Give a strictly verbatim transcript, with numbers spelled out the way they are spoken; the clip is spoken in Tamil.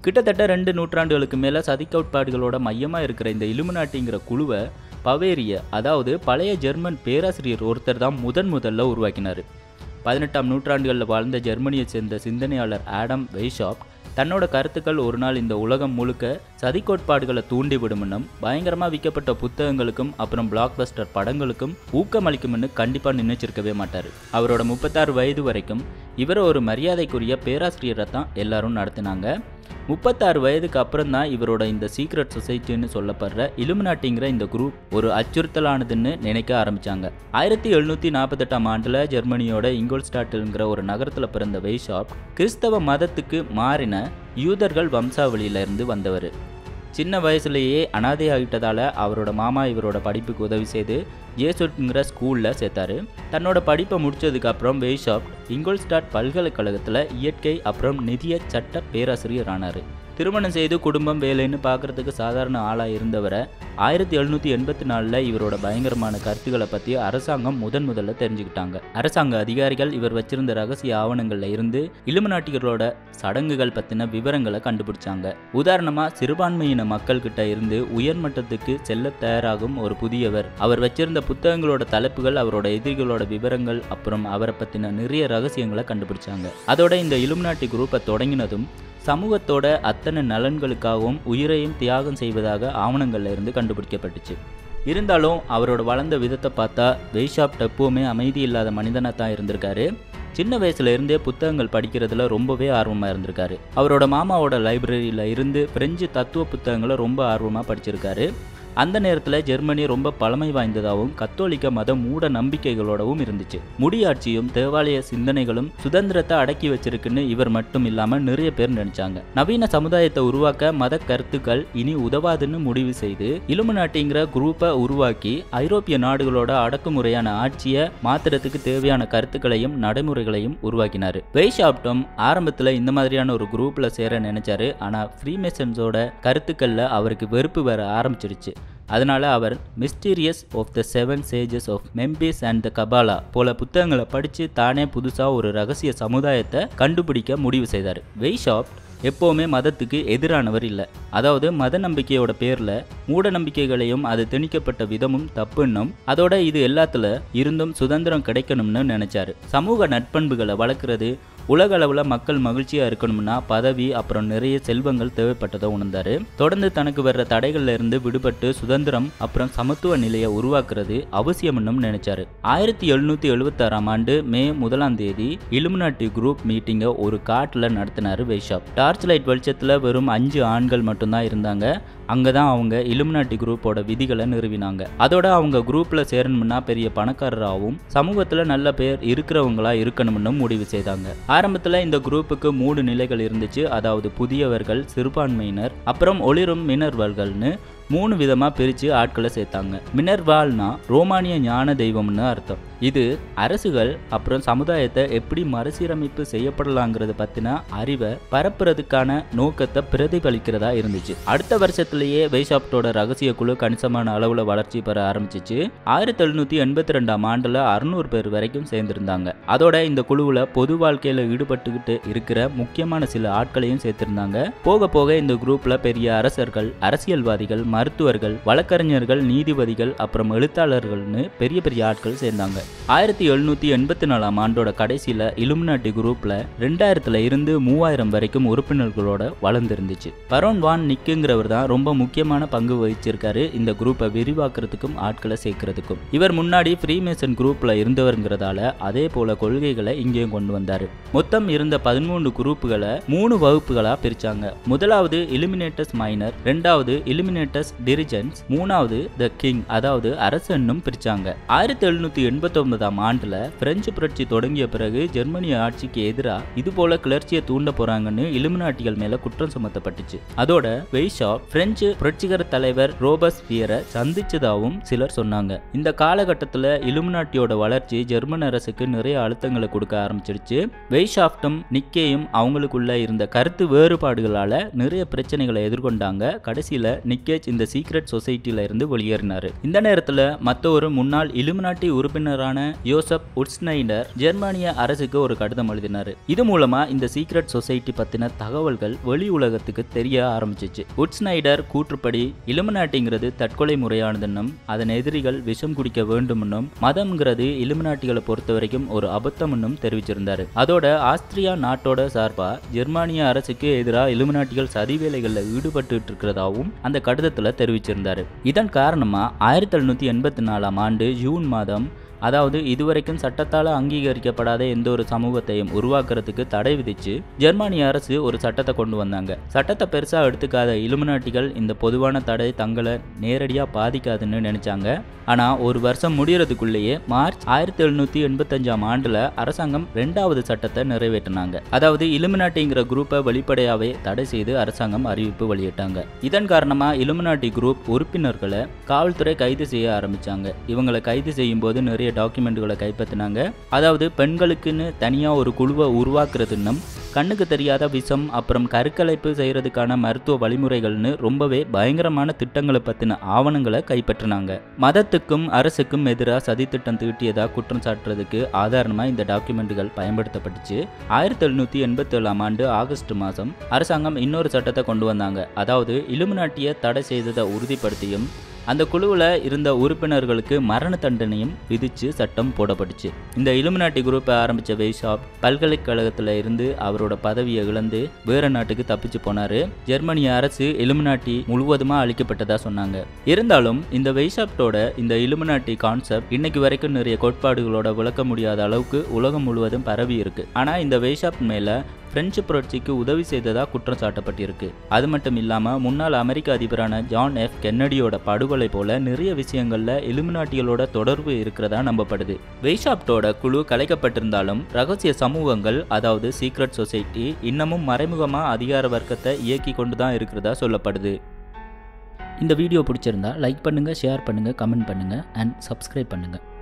கிட்டத்தட்ட ரெண்டு நூற்றாண்டுகளுக்கு மேலே சதி கோட்பாடுகளோட மையமாக இருக்கிற இந்த இலுமினாட்டிங்கிற குழுவை பவேரிய அதாவது பழைய ஜெர்மன் பேராசிரியர் ஒருத்தர் தான் முதன் முதல்ல உருவாக்கினார். பதினெட்டாம் நூற்றாண்டுகளில் வாழ்ந்த ஜெர்மனியை சேர்ந்த சிந்தனையாளர் ஆடம் வெய்ஷாப்ட் தன்னோட கருத்துக்கள் ஒரு நாள் இந்த உலகம் முழுக்க சதி கோட்பாடுகளை தூண்டிவிடும்னும் பயங்கரமாக விற்கப்பட்ட புத்தகங்களுக்கும் அப்புறம் பிளாக் பஸ்டர் படங்களுக்கும் ஊக்கமளிக்கும்னு கண்டிப்பாக நினைச்சிருக்கவே மாட்டார். அவரோட முப்பத்தாறு வயது வரைக்கும் இவரை ஒரு மரியாதைக்குரிய பேராசிரியரை தான் எல்லாரும் நடத்தினாங்க. முப்பத்தாறு வயதுக்கு அப்புறம் தான் இவரோட இந்த சீக்ரெட் சொசைட்டின்னு சொல்லப்படுற இலுமினாட்டிங்கிற இந்த குரூப் ஒரு அச்சுறுத்தலானதுன்னு நினைக்க ஆரம்பித்தாங்க. ஆயிரத்தி எழுநூற்றி நாற்பத்தெட்டாம் ஆண்டில் ஜெர்மனியோட இங்கோல்ஸ்டாட்டில்ங்கிற ஒரு நகரத்தில் பிறந்த வெய்ஷாப்ட் கிறிஸ்தவ மதத்துக்கு மாறின யூதர்கள் வம்சாவளியிலிருந்து வந்தவர். சின்ன வயசுலேயே அனாதை ஆகிட்டதால் அவரோட மாமா இவரோட படிப்புக்கு உதவி செய்து ஜேசுட்ங்கிற ஸ்கூலில் சேர்த்தாரு. தன்னோட படிப்பை முடித்ததுக்கப்புறம் வெய்ஷாப்ட் இங்கோல்ஸ்டாட் பல்கலைக்கழகத்தில் இயற்கை அப்புறம் நிதிய சட்ட பேராசிரியர் ஆனார். திருமணம் செய்து குடும்பம் வேலைன்னு பார்க்குறதுக்கு சாதாரண ஆளாக இருந்தவரை ஆயிரத்தி எழுநூற்றி எண்பத்தி நாலில் இவரோட பயங்கரமான கருத்துக்களை பற்றி அரசாங்கம் முதன் முதல்ல தெரிஞ்சுக்கிட்டாங்க. அரசாங்க அதிகாரிகள் இவர் வச்சிருந்த ரகசிய ஆவணங்களில் இருந்து இலுமினாட்டிகளோட சடங்குகள் பற்றின விவரங்களை கண்டுபிடிச்சாங்க. உதாரணமாக சிறுபான்மையின மக்கள்கிட்ட இருந்து உயர்மட்டத்துக்கு செல்ல தயாராகும் ஒரு புதியவர், அவர் வச்சிருந்த புத்தகங்களோட தலைப்புகள், அவரோட எதிரிகளோட விவரங்கள், அப்புறம் அவரை பற்றின நிறைய ரகசியங்களை கண்டுபிடிச்சாங்க. அதோட இந்த இலுமினாட்டி குரூப்பை தொடங்கினதும் சமூகத்தோட அத்தனை நலன்களுக்காகவும் உயிரையும் தியாகம் செய்வதாக ஆவணங்கள்ல இருந்து கண்டுபிடிக்கப்பட்டுச்சு. இருந்தாலும் அவரோட வளர்ந்த விதத்தை பார்த்தா வெய்ஷாப்ட் எப்பவுமே அமைதி இல்லாத மனிதனாக தான் இருந்திருக்காரு. சின்ன வயசுல இருந்தே புத்தகங்கள் படிக்கிறதுல ரொம்பவே ஆர்வமாக இருந்திருக்காரு. அவரோட மாமாவோட லைப்ரரியில் இருந்து பிரெஞ்சு தத்துவ புத்தகங்களை ரொம்ப ஆர்வமாக படிச்சிருக்காரு. அந்த நேரத்தில் ஜெர்மனி ரொம்ப பழமை வாய்ந்ததாகவும் கத்தோலிக்க மத மூட நம்பிக்கைகளோடவும் இருந்துச்சு. முடியாட்சியும் தேவாலய சிந்தனைகளும் சுதந்திரத்தை அடக்கி வச்சிருக்குன்னு இவர் மட்டும் இல்லாமல் நிறைய பேர் நினைச்சாங்க. நவீன சமுதாயத்தை உருவாக்க மத கருத்துக்கள் இனி உதவாதுன்னு முடிவு செய்து இலுமினாட்டிங்கிற குரூப்பை உருவாக்கி ஐரோப்பிய நாடுகளோட அடக்குமுறையான ஆட்சியை மாத்திரத்துக்கு தேவையான கருத்துக்களையும் நடைமுறைகளையும் உருவாக்கினார். வெய்ஷாப்ட்டும் ஆரம்பத்தில் இந்த மாதிரியான ஒரு குரூப்ல சேர நினைச்சாரு. ஆனால் ஃப்ரீமேசன்ஸோட கருத்துக்கள்ல அவருக்கு வெறுப்பு வர ஆரம்பிச்சிருச்சு. அதனால அவர் mysterious of the seven sages of Memphis and the Kabbalah போல புத்தகங்களை படித்து தானே புதுசாக ஒரு ரகசிய சமுதாயத்தை கண்டுபிடிக்க முடிவு செய்தார். வெய்ஷாப்ட் எப்போவுமே மதத்துக்கு எதிரானவர் இல்லை. அதாவது மத நம்பிக்கையோட பேரில் மூட நம்பிக்கைகளையும் அது திணிக்கப்பட்ட விதமும் தப்புன்னும் அதோட இது எல்லாத்துல இருந்தும் சுதந்திரம் கிடைக்கணும்னு நினைச்சாரு. சமூக நட்பண்புகளை வளர்க்குறது, உலக அளவில் மக்கள் மகிழ்ச்சியாக இருக்கணும்னா பதவி அப்புறம் நிறைய செல்வங்கள் தேவைப்பட்டதை உணர்ந்தாரு. தொடர்ந்து தனக்கு வர்ற தடைகள்ல இருந்து விடுபட்டு சுதந்திரம் அப்புறம் சமத்துவ நிலையை உருவாக்குறது அவசியம்னு நினைச்சாரு. ஆயிரத்தி எழுநூற்றி எழுபத்தாறாம் ஆண்டு மே முதலாம் தேதி இலுமினாட்டி குரூப் மீட்டிங்கை ஒரு காட்டில் நடத்தினார் வெய்ஷாப்ட். டார்ச் லைட் வெளிச்சத்தில் வெறும் அஞ்சு ஆண்கள் மட்டும்தான் இருந்தாங்க. அங்கே தான் அவங்க இலுமினாட்டி குரூப்போட விதிகளை நிறுவினாங்க. அதோட அவங்க குரூப்பில் சேரணும்னா பெரிய பணக்காரராகவும் சமூகத்தில் நல்ல பேர் இருக்கிறவங்களா இருக்கணும்னு முடிவு செய்தாங்க. ஆரம்பத்தில் இந்த குரூப்புக்கு மூணு நிலைகள் இருந்துச்சு. அதாவது புதியவர்கள், சிறுபான்மையினர், அப்புறம் ஒளிரும் மினர்வர்கள்னு மூணு விதமாக பிரித்து ஆட்களை சேர்த்தாங்க. மினர்வால்னா ரோமானிய ஞான தெய்வம்னு அர்த்தம். இது அரசுகள் அப்புறம் சமுதாயத்தை எப்படி மறுசீரமைப்பு செய்யப்படலாங்கிறத பற்றின அறிவை பரப்புறதுக்கான நோக்கத்தை பிரதிபலிக்கிறதா இருந்துச்சு. அடுத்த வருஷத்துலேயே வெய்ஷாப்டோட ரகசிய குழு கணிசமான அளவில் வளர்ச்சி பெற ஆரம்பிச்சிச்சு. ஆயிரத்தி எழுநூற்றி எண்பத்தி ரெண்டாம் ஆண்டில் அறுநூறு பேர் வரைக்கும் சேர்ந்திருந்தாங்க. அதோட இந்த குழுவில் பொது வாழ்க்கையில் ஈடுபட்டுக்கிட்டு இருக்கிற முக்கியமான சில ஆட்களையும் சேர்த்திருந்தாங்க. போக போக இந்த குரூப்பில் பெரிய அரசர்கள், அரசியல்வாதிகள், மருத்துவர்கள், வழக்கறிஞர்கள், நீதிபதிகள், அப்புறம் எழுத்தாளர்கள்னு பெரிய பெரிய ஆட்கள் சேர்ந்தாங்க. ஆயிரத்தி எழுநூற்றி எண்பத்தி நாலாம் ஆண்டோட கடைசியில் இலுமினாட்டி குரூப்ல ரெண்டாயிரத்துல இருந்து மூவாயிரம் வரைக்கும் உறுப்பினர்களோட வளர்ந்துருந்துச்சு. பரோன் வான் நிக்குங்கிறவர் தான் ரொம்ப முக்கியமான பங்கு வகிச்சிருக்காரு இந்த குரூப்பை விரிவாக்குறதுக்கும் ஆட்களை சேர்க்கறதுக்கும். இவர் முன்னாடி ஃப்ரீமேசன் குரூப்ல இருந்தவருங்கிறதால அதே போல கொள்கைகளை இங்கேயும் கொண்டு வந்தாரு. மொத்தம் இருந்த பதிமூணு குரூப்புகளை மூணு வகுப்புகளா பிரிச்சாங்க. முதலாவது இலுமினேட்டஸ் மைனர், ரெண்டாவது இலுமினேட்டஸ் டிரிஜென்ட்ஸ், மூணாவது த கிங் அதாவது அரசன்னும் பிரிச்சாங்க. ஆயிரத்தி எழுநூத்தி எண்பத்தி ஒன்பதாம் ஆண்டுல பிரெஞ்சு புரட்சி தொடங்கிய பிறகு ஜெர்மனிய ஆட்சிக்கு எதிராக இது போல கிளர்ச்சியை தூண்ட போறாங்கன்னு இலுமினாட்டிகள் மேல குற்றம் சுமத்தப்பட்டுச்சு. அதோட வெய்ஷாப்ட் பிரெஞ்சு புரட்சிகர தலைவர் ரோபஸ்பியரை சந்திச்சதாகவும் சிலர் சொன்னாங்க. இந்த காலகட்டத்தில் இலுமினாட்டியோட வளர்ச்சி ஜெர்மன் அரசுக்கு நிறைய அழுத்தங்களை கொடுக்க ஆரம்பிச்சிருச்சு. வெய்ஷாப்டும் நிக்கேயும் அவங்களுக்குள்ள இருந்த கருத்து வேறுபாடுகளால நிறைய பிரச்சனைகளை எதிர்கொண்டாங்க. கடைசியில நிக்கேஜ் இந்த சீக்ரெட் சொசைட்டில இருந்து வெளியேறினார். இந்த நேரத்தில் மற்ற ஒரு முன்னாள் இலுமினாட்டி உறுப்பினரான யோசப் உட்ஸ்னைடர் ஜெர்மானிய அரசுக்கு ஒரு கடிதம் எழுதினார். இது மூலமா இந்த சீக்ரெட் சொசைட்டி பத்தின தகவல்கள் வெளி உலகத்துக்கு தெரிய ஆரம்பிச்சிச்சு. உட்ஸ்னைடர் கூற்றுப்படி இலுமினாட்டிங்கிறது தற்கொலை முறையானதுன்னும் அதன் எதிரிகள் விஷம் குடிக்க வேண்டும்னும் மதம்ங்கிறது இலுமினாட்டிகளை பொறுத்த வரைக்கும் ஒரு அபத்தம்னும் தெரிவிச்சிருந்தாரு. அதோட ஆஸ்திரியா நாட்டோட சார்பா ஜெர்மானிய அரசுக்கு எதிராக இலுமினாட்டிகள் சதி வேலைகளில் ஈடுபட்டு இருக்கிறதாவும் அந்த கடிதத்துல தெரிவிச்சிருந்தாரு. இதன் காரணமா ஆயிரத்தி எழுநூத்தி எண்பத்தி நாலாம் ஆண்டு ஜூன் மாதம், அதாவது இதுவரைக்கும் சட்டத்தால் அங்கீகரிக்கப்படாத எந்த ஒரு சமூகத்தையும் உருவாக்குறதுக்கு தடை விதிச்சு ஜெர்மானிய அரசு ஒரு சட்டத்தை கொண்டு வந்தாங்க. சட்டத்தை பெருசா எடுத்துக்காத இலுமினாட்டிகள் இந்த பொதுவான தடை தங்களை நேரடியாக பாதிக்காதுன்னு நினைச்சாங்க. ஆனா ஒரு வருஷம் முடியறதுக்குள்ளேயே மார்ச் ஆயிரத்தி எழுநூத்தி எண்பத்தஞ்சாம் ஆண்டுல அரசாங்கம் ரெண்டாவது சட்டத்தை நிறைவேற்றினாங்க. அதாவது இலுமினாட்டிங்கிற குரூப்பை வெளிப்படையாவே தடை செய்து அரசாங்கம் அறிவிப்பு வெளியிட்டாங்க. இதன் காரணமா இலுமினாட்டி குரூப் உறுப்பினர்களை காவல்துறை கைது செய்ய ஆரம்பிச்சாங்க. இவங்களை கைது செய்யும் போது நிறைய டாக்குமெண்ட்களை கைப்பற்றினாங்க. அதாவது பெண்களுக்குன்னு தனியா ஒரு குழுவை உருவாக்குறதுன்னும் கண்ணுக்கு தெரியாத விஷம் அப்புறம் கருக்கலைப்பு செய்யறதுக்கான மருத்துவ வழிமுறைகள்னு ரொம்பவே பயங்கரமான திட்டங்களை பத்தின ஆவணங்களை கைப்பற்றினாங்க. மதத்துக்கும் அரசுக்கும் எதிராக சதித்திட்டம் தீட்டியதா குற்றம் சாட்டுறதுக்கு ஆதாரமா இந்த டாக்குமெண்ட்டுகள் பயன்படுத்தப்பட்டுச்சு. ஆயிரத்தி எழுநூத்தி எண்பத்தி ஏழாம் ஆண்டு ஆகஸ்ட் மாதம் அரசாங்கம் இன்னொரு சட்டத்தை கொண்டு வந்தாங்க. அதாவது இலுமினாட்டியை தடை செய்ததை உறுதிப்படுத்தியும் அந்த குழுவில் இருந்த உறுப்பினர்களுக்கு மரண தண்டனையும் விதிச்சு சட்டம் போடப்பட்டுச்சு. இந்த இலுமினாட்டி குரூப்பை ஆரம்பித்த வெய்ஷாப் பல்கலைக்கழகத்தில் இருந்து அவரோட பதவியை இழந்து வேற நாட்டுக்கு தப்பிச்சு போனாரு. ஜெர்மனிய அரசு இலுமினாட்டி முழுவதுமா அழிக்கப்பட்டதா சொன்னாங்க. இருந்தாலும் இந்த வெய்ஷாப்டோட இந்த இலுமினாட்டி கான்செப்ட் இன்னைக்கு வரைக்கும் நிறைய கோட்பாடுகளோட விளக்க முடியாத அளவுக்கு உலகம் முழுவதும் பரவி இருக்கு. ஆனா இந்த வெய்ஷாப் மேல பிரெஞ்சு புரட்சிக்கு உதவி செய்ததா குற்றம் சாட்டப்பட்டிருக்கு. அது மட்டும் இல்லாம முன்னாள் அமெரிக்க அதிபரான ஜான் எஃப் கென்னடியோட படுகொலை போல நிறைய விஷயங்கள்ல இலுமினாட்டிகளோட தொடர்பு இருக்கிறதா நம்பப்படுது. வெய்ஷாப்டோட குழு கலைக்கப்பட்டிருந்தாலும் ரகசிய சமூகங்கள், அதாவது சீக்ரெட் சொசைட்டி, இன்னமும் மறைமுகமா அதிகார வர்க்கத்தை இயக்கி கொண்டுதான் இருக்கிறதா சொல்லப்படுது. இந்த வீடியோ பிடிச்சிருந்தா லைக் பண்ணுங்க, ஷேர் பண்ணுங்க, கமெண்ட் பண்ணுங்க அண்ட் சப்ஸ்கிரைப் பண்ணுங்க.